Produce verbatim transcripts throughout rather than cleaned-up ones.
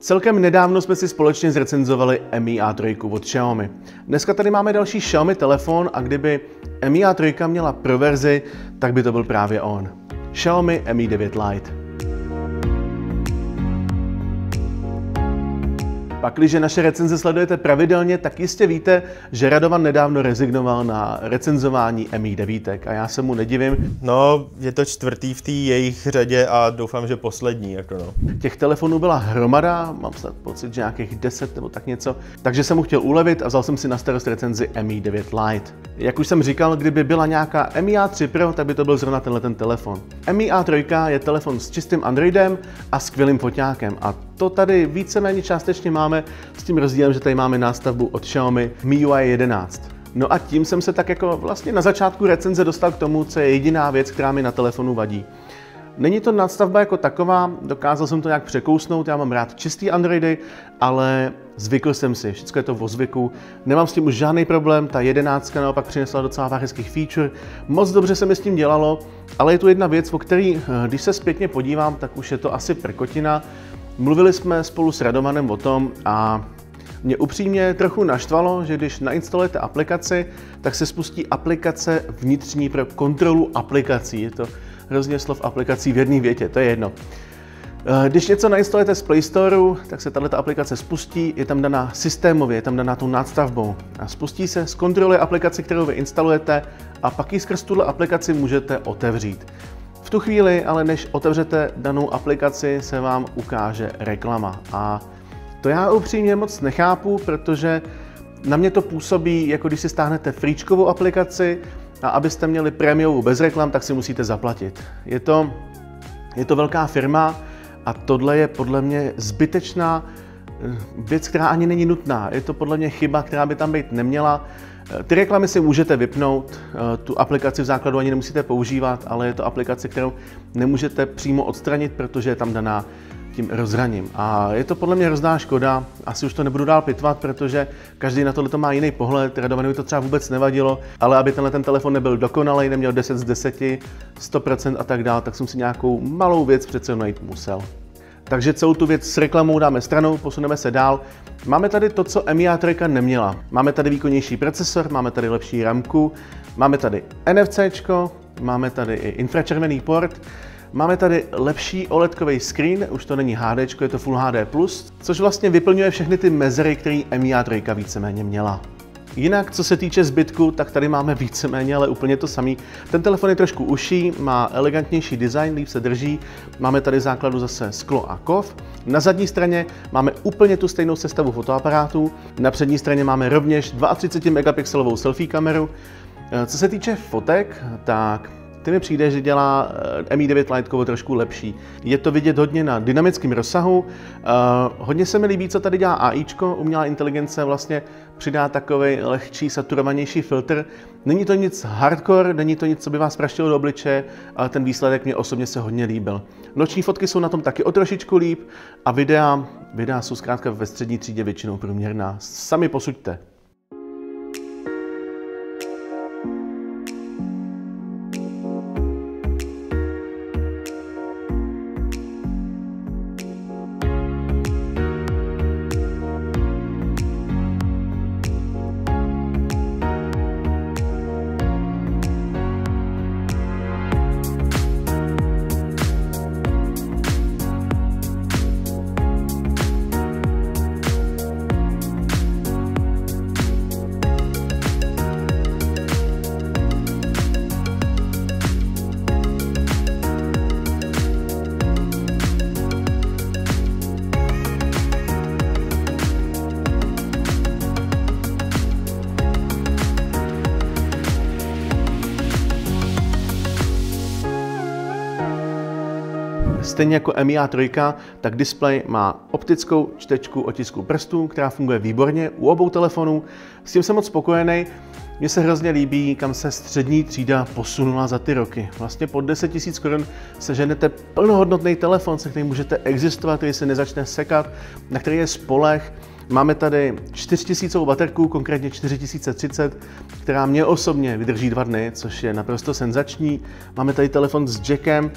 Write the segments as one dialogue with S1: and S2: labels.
S1: Celkem nedávno jsme si společně zrecenzovali M I A tři od Xiaomi. Dneska tady máme další Xiaomi telefon a kdyby M I A tři měla pro verzi, tak by to byl právě on. Xiaomi Mi Mi devět Lite. Pakliže naše recenze sledujete pravidelně, tak jistě víte, že Radovan nedávno rezignoval na recenzování M I devět a já se mu nedivím.
S2: No, je to čtvrtý v té jejich řadě a doufám, že poslední. Jako no.
S1: Těch telefonů byla hromada, mám snad pocit, že nějakých deset nebo tak něco, takže jsem mu chtěl ulevit a vzal jsem si na starost recenzi M I devět Lite. Jak už jsem říkal, kdyby byla nějaká M I A tři Pro, tak by to byl zrovna tenhle ten telefon. M I A tři je telefon s čistým Androidem a skvělým foťákem a to tady víceméně částečně máme s tím rozdílem, že tady máme nástavbu od Xiaomi M I U I jedenáct. No a tím jsem se tak jako vlastně na začátku recenze dostal k tomu, co je jediná věc, která mi na telefonu vadí. Není to nástavba jako taková, dokázal jsem to nějak překousnout, já mám rád čistý Androidy, ale zvykl jsem si, všechno je to o zvyku, nemám s tím už žádný problém, ta jedenáctka naopak přinesla docela pár hezkých feature, moc dobře se mi s tím dělalo, ale je tu jedna věc, o který, když se zpětně podívám, tak už je to asi prkotina. Mluvili jsme spolu s Radovanem o tom a mě upřímně trochu naštvalo, že když nainstalujete aplikaci, tak se spustí aplikace vnitřní pro kontrolu aplikací. Je to hrozně slov aplikací v jedné větě, to je jedno. Když něco nainstalujete z Play Storeu, tak se tato aplikace spustí, je tam daná systémově, je tam daná tou nadstavbou. A spustí se, zkontroluje aplikaci, kterou vy instalujete a pak ji skrz tuhle aplikaci můžete otevřít. V tu chvíli, ale než otevřete danou aplikaci, se vám ukáže reklama. A to já upřímně moc nechápu, protože na mě to působí, jako když si stáhnete fríčkovou aplikaci a abyste měli prémiovou bez reklam, tak si musíte zaplatit. Je to, je to velká firma a tohle je podle mě zbytečná věc, která ani není nutná. Je to podle mě chyba, která by tam být neměla. Ty reklamy si můžete vypnout, tu aplikaci v základu ani nemusíte používat, ale je to aplikace, kterou nemůžete přímo odstranit, protože je tam daná tím rozhraním. A je to podle mě hrozná škoda, asi už to nebudu dál pitvat, protože každý na tohle má jiný pohled, Radovanovi to třeba vůbec nevadilo, ale aby tenhle ten telefon nebyl dokonalý, neměl deset z deseti, sto procent a tak dále, tak jsem si nějakou malou věc přece najít musel. Takže celou tu věc s reklamou dáme stranou, posuneme se dál. Máme tady to, co M I A tři neměla. Máme tady výkonnější procesor, máme tady lepší ramku, máme tady N F C čko, máme tady i infračervený port, máme tady lepší OLEDkový screen, už to není H D čko, je to Full H D plus, což vlastně vyplňuje všechny ty mezery, které M I A tři víceméně měla. Jinak, co se týče zbytku, tak tady máme víceméně, ale úplně to samý. Ten telefon je trošku uší, má elegantnější design, líp se drží. Máme tady základu zase sklo a kov. Na zadní straně máme úplně tu stejnou sestavu fotoaparátů. Na přední straně máme rovněž třicet dva megapixelovou selfie kameru. Co se týče fotek, tak ty mi přijde, že dělá M I devět Lite trošku lepší. Je to vidět hodně na dynamickém rozsahu. Uh, hodně se mi líbí, co tady dělá AIčko, umělá inteligence vlastně přidá takový lehčí, saturovanější filtr. Není to nic hardcore, není to nic, co by vás praštilo do obličeje, ale ten výsledek mě osobně se hodně líbil. Noční fotky jsou na tom taky o trošičku líp a videa, videa jsou zkrátka ve střední třídě většinou průměrná. Sami posuďte. Stejně jako M I A tři, tak displej má optickou čtečku otisků prstů, která funguje výborně u obou telefonů. S tím jsem moc spokojený. Mně se hrozně líbí, kam se střední třída posunula za ty roky. Vlastně pod deset tisíc korun seženete plnohodnotný telefon, se kterým můžete existovat, který se nezačne sekat, na který je spoleh. Máme tady čtyřtisícovou baterku, konkrétně čtyři tisíce třicet, která mě osobně vydrží dva dny, což je naprosto senzační. Máme tady telefon s jackem,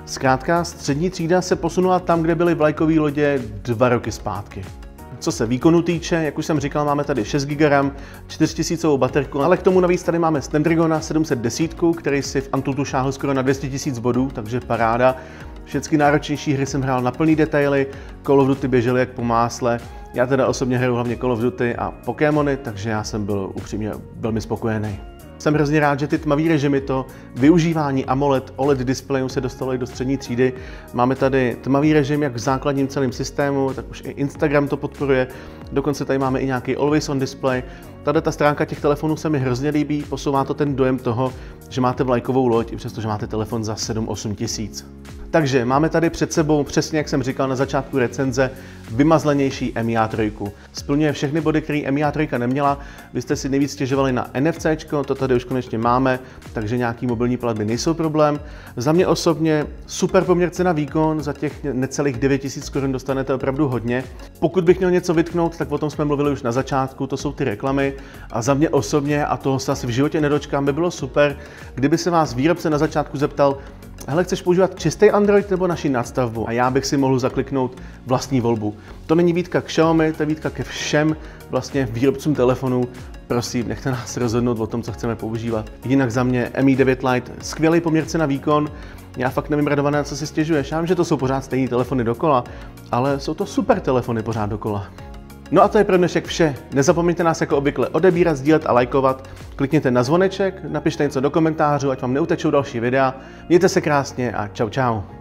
S1: Zkrátka, střední třída se posunula tam, kde byly vlajkové lodě dva roky zpátky. Co se výkonu týče, jak už jsem říkal, máme tady šest gigabajtů RAM, čtyři tisíce baterku, ale k tomu navíc tady máme Snapdragona sedm set deset, který si v Antutu šáhl skoro na dvě stě tisíc bodů, takže paráda. Všechny náročnější hry jsem hrál na plný detaily, Call of Duty běžely jak po másle. Já teda osobně hraju hlavně Call of Duty a Pokémony, takže já jsem byl upřímně velmi spokojený. Jsem hrozně rád, že ty tmavý režimy, to využívání AMOLED, O L E D displejů se dostalo i do střední třídy. Máme tady tmavý režim jak v základním celém systému, tak už i Instagram to podporuje. Dokonce tady máme i nějaký Always On display. Tady ta stránka těch telefonů se mi hrozně líbí, posouvá to ten dojem toho, že máte vlajkovou loď, i přesto, že máte telefon za sedm osm tisíc. Takže máme tady před sebou, přesně jak jsem říkal na začátku recenze, vymazlenější M I A tři. Splňuje všechny body, které M I A tři neměla. Vy jste si nejvíc stěžovali na N F C, to tady už konečně máme, takže nějaký mobilní platby nejsou problém. Za mě osobně super poměr cena výkon, za těch necelých devět tisíc korun dostanete opravdu hodně. Pokud bych měl něco vytknout, tak o tom jsme mluvili už na začátku, to jsou ty reklamy. A za mě osobně, a toho se asi v životě nedočkám, by bylo super, kdyby se vás výrobce na začátku zeptal, hele, chceš používat čistý Android nebo naši nadstavbu? A já bych si mohl zakliknout vlastní volbu. To není výtka k Xiaomi, to je výtka ke všem vlastně výrobcům telefonů. Prosím, nechte nás rozhodnout o tom, co chceme používat. Jinak za mě M I devět Lite, skvělý poměr cena výkon. Já fakt nevím, radované, na co si stěžuješ. Já vím, že to jsou pořád stejné telefony dokola, ale jsou to super telefony pořád dokola. No a to je pro dnešek vše. Nezapomeňte nás jako obvykle odebírat, sdílet a lajkovat. Klikněte na zvoneček, napište něco do komentářů, ať vám neutečou další videa. Mějte se krásně a čau čau.